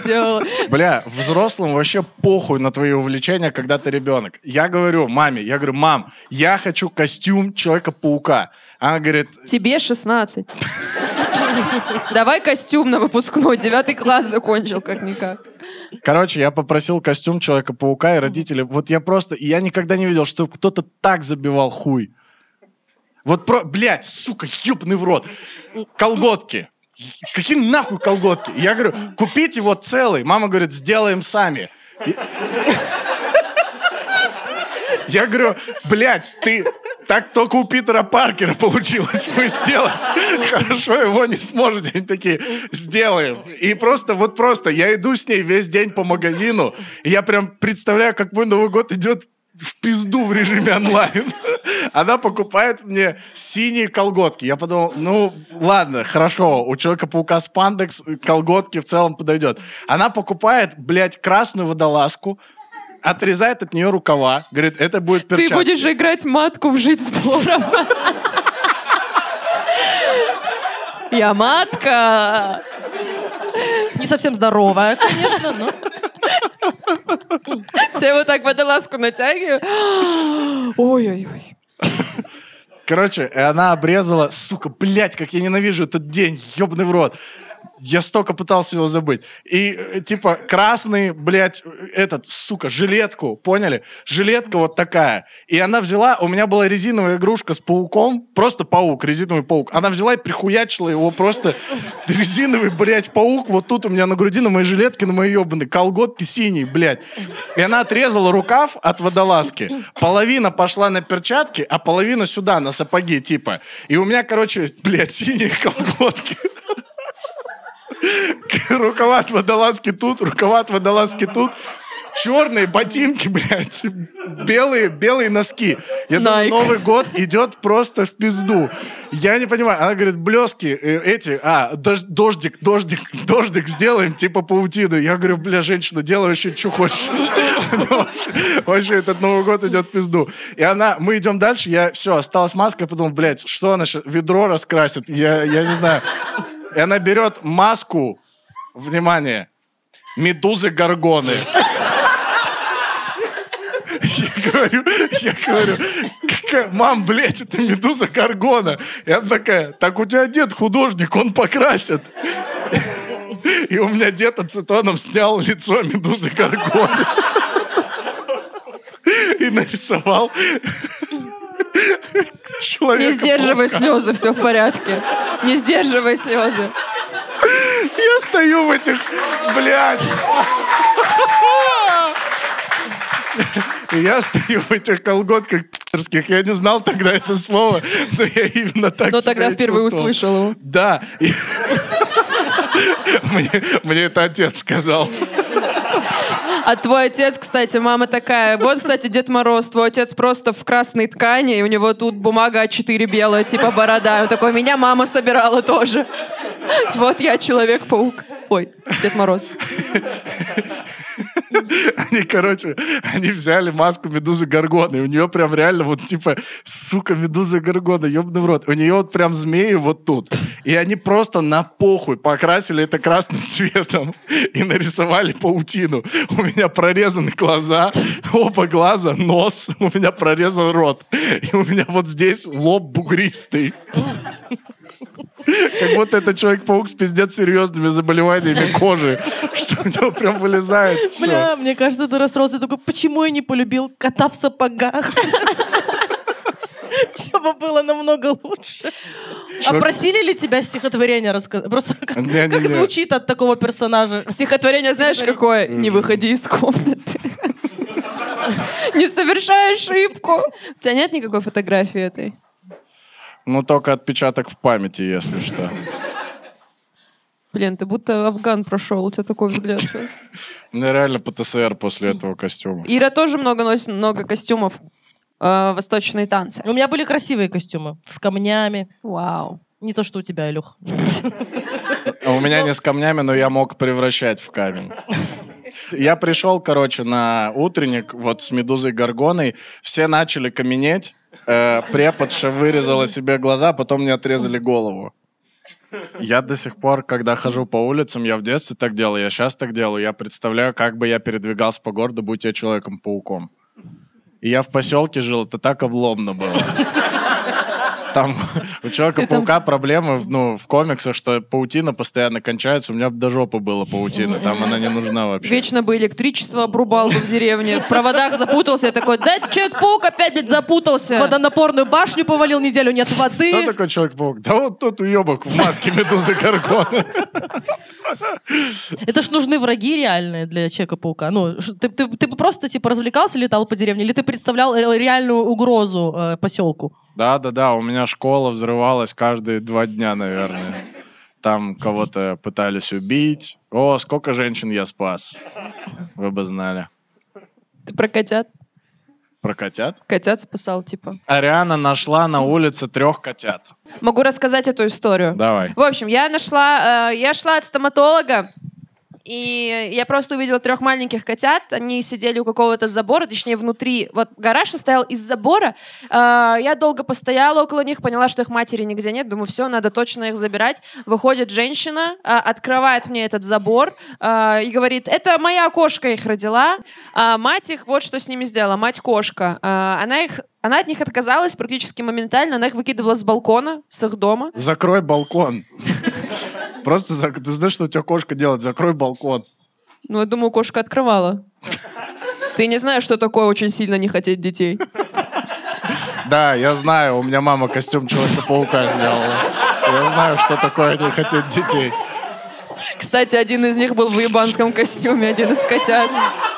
делала. Бля, взрослым вообще похуй на твои увлечения, когда ты ребенок. Я говорю маме, мам, я хочу костюм Человека-паука. Она говорит... Тебе 16. Давай костюм на выпускной. 9 класс закончил, как-никак. Короче, я попросил костюм Человека-паука, и родители... Вот я никогда не видел, что кто-то так забивал хуй. Блядь, сука, ёбаный в рот. Колготки. Какие нахуй колготки? Я говорю, купите вот целый. Мама говорит, сделаем сами. Я говорю, блядь, так только у Питера Паркера получилось бы сделать. Хорошо, его не сможете. Они такие, сделаем. И просто, я иду с ней весь день по магазину, и я прям представляю, как мой Новый год идет в пизду в режиме онлайн. Она покупает мне синие колготки. Я подумал, ладно, хорошо, у Человека-паука спандекс, колготки в целом подойдет. Она покупает, блядь, красную водолазку, отрезает от нее рукава, говорит, это будет перчатки. Ты будешь играть матку в «Жить здорово». Я матка. Не совсем здоровая, конечно, но... Все вот так водолазку натягиваю. Ой-ой-ой. Короче, она обрезала, сука, блядь, как я ненавижу этот день, ёбаный в рот. Я столько пытался его забыть. И, типа, красный, блядь, жилетку, поняли? Жилетка вот такая. И она взяла, у меня была резиновая игрушка с пауком, просто паук, резиновый паук. Она взяла и прихуячила его просто. Резиновый, блядь, паук вот тут у меня на груди, на моей жилетке, на моей ёбаной колготки синие, блядь. И она отрезала рукав от водолазки. Половина пошла на перчатки, а половина сюда, на сапоги, типа. И у меня, короче, блядь, синие колготки. Рукава от водолазки тут, черные ботинки, блядь, белые носки. Я думаю, Новый год идет просто в пизду. Я не понимаю. Она говорит, блески дождик сделаем, типа паутину. Я говорю, бля, женщина, делай вообще, что хочешь. Вообще этот Новый год идет в пизду. И мы идем дальше, осталась маска, я подумал, блядь, что она сейчас, ведро раскрасит? Я не знаю. И она берет маску, внимание, медузы-горгоны. Я говорю, мам, блядь, это медуза-горгона. И она такая, так у тебя дед художник, он покрасит. И у меня дед ацетоном снял лицо медузы-горгоны. И нарисовал... Не сдерживай слезы, все в порядке. Не сдерживай слезы. Я стою в этих, блядь. Я стою в этих колготках пи***рских. Я не знал тогда это слово, но я именно так себя тогда впервые услышал его. Да. Мне это отец сказал. А твой отец, кстати, мама такая, вот, кстати, Дед Мороз, твой отец просто в красной ткани, и у него тут бумага А4 белая, типа борода. Он такой, меня мама собирала тоже. Вот я Человек-паук. Ой, Дед Мороз. Они взяли маску медузы Горгоны, и у нее прям реально вот типа, сука, медуза Горгона, ёбаный в рот. У нее вот прям змеи вот тут. И они просто на похуй покрасили это красным цветом и нарисовали паутину. У меня прорезаны глаза, оба глаза, нос, у меня прорезан рот. И у меня вот здесь лоб бугристый. Как будто это Человек-паук с пиздец серьезными заболеваниями кожи, что у него прям вылезает все. Бля, мне кажется, ты расстроился. Только почему я не полюбил кота в сапогах? Все бы было намного лучше. А просили ли тебя стихотворение рассказать? Просто как звучит от такого персонажа? Стихотворение знаешь какое? Не выходи из комнаты. Не совершай ошибку. У тебя нет никакой фотографии этой? Только отпечаток в памяти, если что. Блин, ты будто афган прошел, у тебя такой взгляд сейчас. У меня реально ПТСР после этого костюма. Ира тоже носит много костюмов. Восточные танцы. У меня были красивые костюмы. С камнями. Вау. Не то, что у тебя, Илюх. У меня не с камнями, но я мог превращать в камень. Я пришел, на утренник вот с медузой Горгоной. Все начали каменеть. Преподша вырезала себе глаза, а потом мне отрезали голову. Я до сих пор, когда хожу по улицам, я в детстве так делал, я сейчас так делаю, я представляю, как бы я передвигался по городу, будь я Человеком-пауком. И я в поселке жил, это так обломно было. Там у Человека-паука проблемы в комиксах, что паутина постоянно кончается. У меня до жопы было паутина, там она не нужна вообще. Вечно бы электричество обрубал бы в деревне. В проводах запутался. Я такой, да, Человек-паук опять, блядь, запутался. Водонапорную башню повалил, неделю нет воды. Кто такой Человек-паук? Да вот тот уебок в маске Медузы Горгона. Это ж нужны враги реальные для Человека-паука. Ну, ты бы просто типа развлекался, летал по деревне, или ты представлял реальную угрозу поселку? Да, у меня школа взрывалась каждые 2 дня, наверное. Там кого-то пытались убить. О, сколько женщин я спас. Вы бы знали. Ты про котят? Про котят? Котят спасал, типа. Ариана нашла на улице 3 котят. Могу рассказать эту историю. Давай. В общем, я шла от стоматолога, и я просто увидела 3 маленьких котят. Они сидели у какого-то забора, точнее, внутри. Вот гараж состоял из забора. Я долго постояла около них, поняла, что их матери нигде нет. Думаю, все, надо точно их забирать. Выходит женщина, открывает мне этот забор и говорит, это моя кошка их родила. Мать их, вот что с ними сделала. Мать-кошка. Она от них отказалась практически моментально. Она их выкидывала с балкона, с их дома. Закрой балкон. Просто ты знаешь, что у тебя кошка делает? Закрой балкон. Ну, я думаю, кошка открывала. Ты не знаешь, что такое очень сильно не хотеть детей. Да, я знаю. У меня мама костюм Человека-паука сделала. Я знаю, что такое не хотеть детей. Кстати, один из них был в ебанском костюме, один из котят.